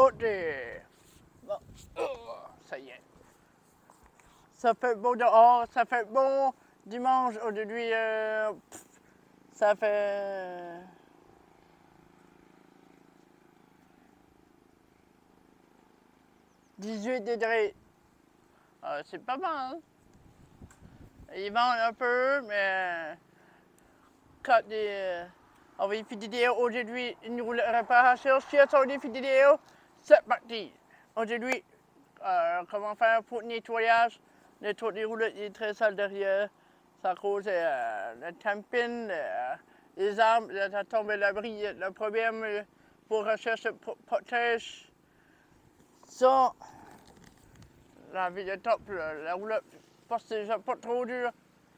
ôter. Bon, ça y est. Ça fait beau dehors, ça fait bon dimanche. Aujourd'hui, ça fait 18 degrés. C'est pas mal. Il vente un peu, mais quand on va faire des vidéos aujourd'hui, une réparation, si on des vidéos, c'est parti. Aujourd'hui, comment faire pour le nettoyage. Le toit des roulettes est très sale derrière. Ça cause le tampin, les arbres, ça tombe à l'abri. Le problème pour rechercher protège. Ça, la vie de top, la roulotte, parce que c'est pas trop dur.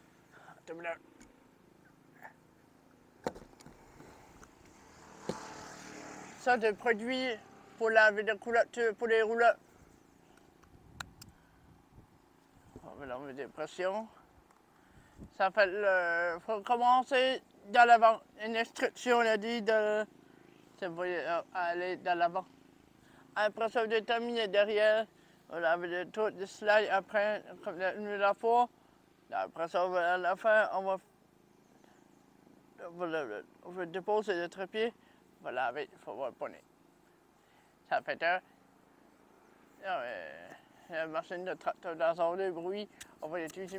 Ça, des produits pour laver des couvertures pour les roulettes. On va l'enlever des pressions. Ça fait le. Faut commencer de l'avant. Une instruction a dit de. Aller de l'avant. Après ça, de terminer derrière. On lave tout le slide après, comme la fois. Après ça, à la fin, on va déposer le trépied. On va laver, il faut voir le poney. Ça fait la machine de tracteur dans le bruit. On va utiliser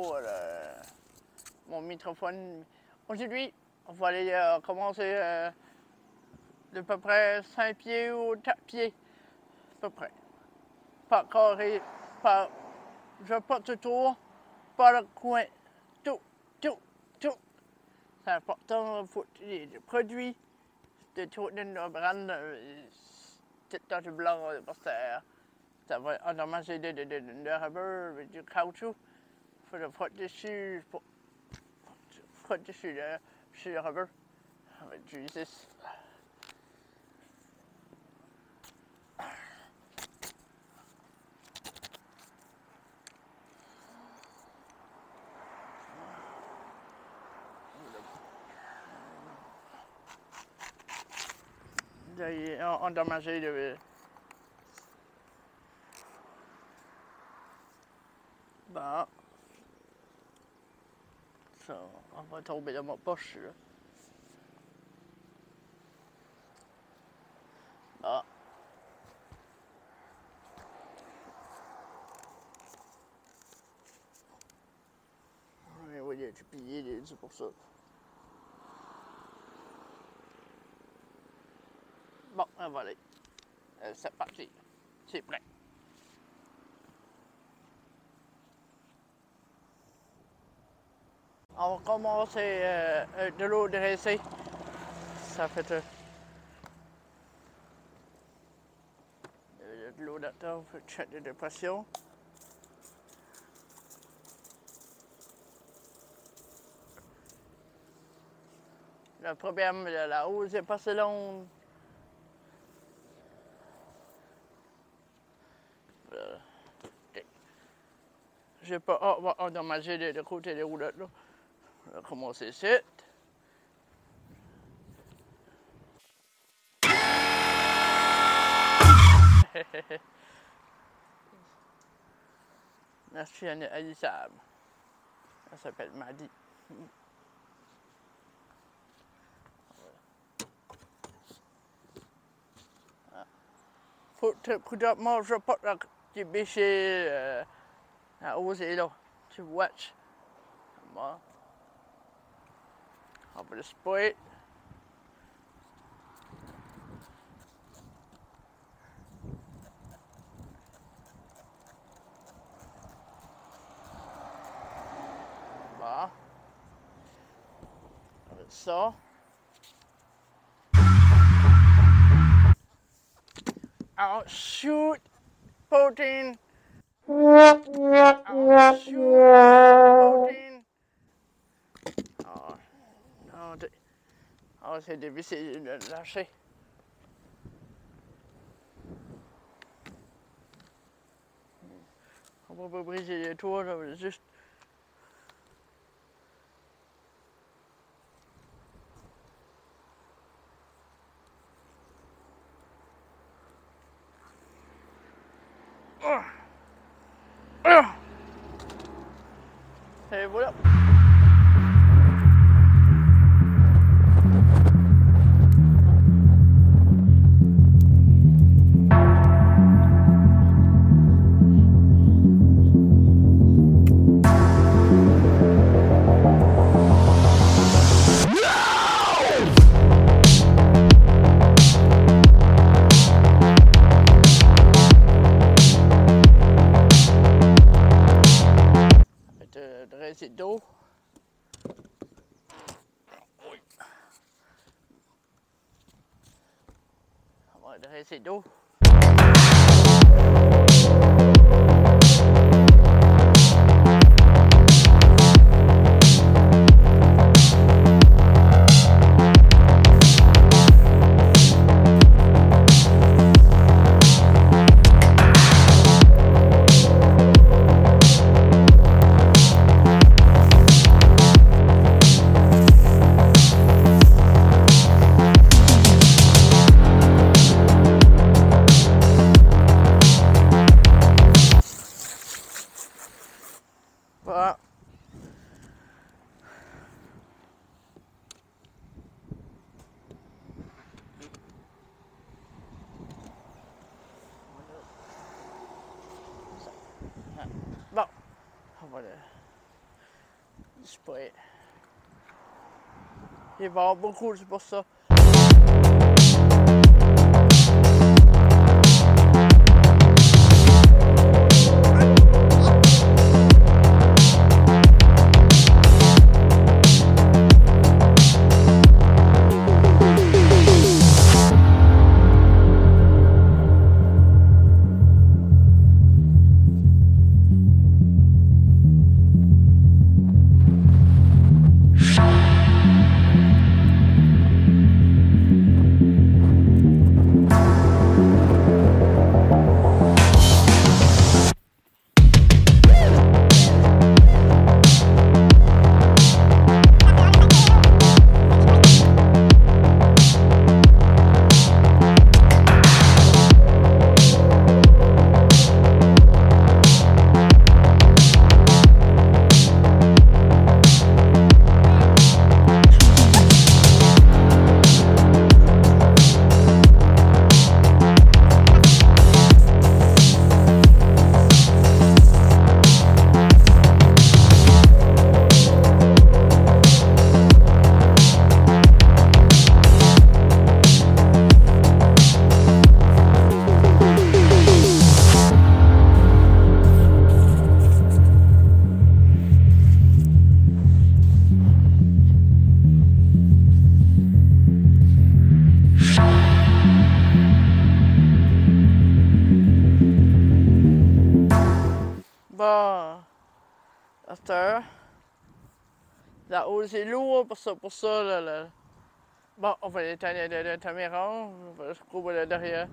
mon microphone. Aujourd'hui, on va aller commencer de peu près 5 pieds ou 4 pieds. À peu près. Pas carré, pas. Je porte le tour, pas le coin. Tout. C'est important, il faut les produits. De tout de brand, c'est dans le blanc, parce que ça va endommager de rubber, du caoutchouc. Il faut le frotter dessus, sur le rubber. On va utiliser ça. Endommagé de. Bon. Ça, on va tomber dans ma poche. Là. Bon. Oui, j'ai plié, c'est pour ça. Bon, voilà. C'est parti. C'est prêt. On va commencer de l'eau dressée. Ça fait de l'eau là-dedans, on fait check de pression. Le problème de la hausse n'est pas si long. Je n'ai pas endommagé de côté des roulettes. Là. On va commencer ici. La chienne est haïssable. Elle s'appelle Maddy. Faut prudemment, je porte des bêchers à oser là. Tu watch. Bon. On va le spray. Bon. Avec ça. I'll shoot protein. I'll shoot protein. Oh, non, c'est difficile de lâcher. On va pas briser les toits, là, juste. Et voilà. Dresser d'eau. On va dresser d'eau. Voilà. Bon, on va le disposer. Il va y avoir beaucoup, c'est pour ça. Bon, à cette heure, là-haut c'est lourd pour ça là. Bon, on va éteindre la caméra, on va se couper là derrière.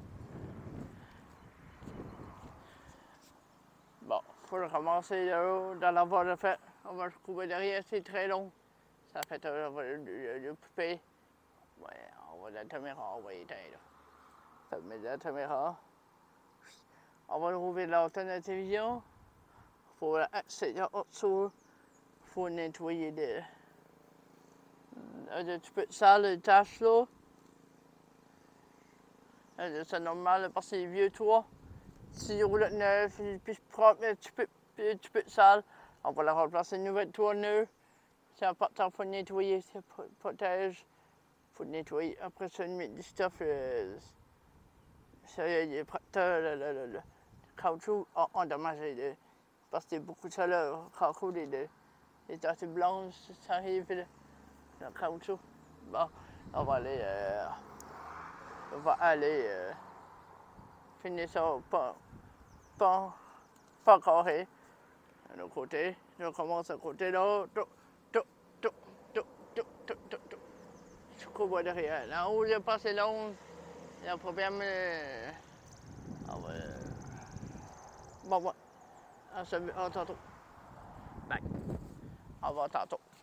Bon, faut le ramasser là-haut, dans la voie de fait. On va se couper derrière, c'est très long. Ça fait on va le couper. Ouais, on va la caméra, on va éteindre. Fermer la caméra. On va rouvrir l'antenne de la télévision. Faut accéder en dessous. Faut nettoyer un petit peu de sale, les taches là. C'est normal parce que c'est vieux toit. Si le roulotte neuf, puis propre, un petit peu de sale, on va la remplacer une nouvelle toit neuve. C'est important, il faut nettoyer, ça protège. Il faut nettoyer. Après ça, mettre du stuff, les protecteurs, le caoutchouc endommagé. Parce qu'il y a beaucoup de chaleur, le caoutchouc, les taches blanches, ça arrive, le caoutchouc. Bon, on va aller, finir ça pas carré. De l'autre côté, on commence à côté là, je couvre derrière. Là où j'ai passé long, il y a un problème. Bon, on se voit tantôt. Bye. Au revoir tantôt.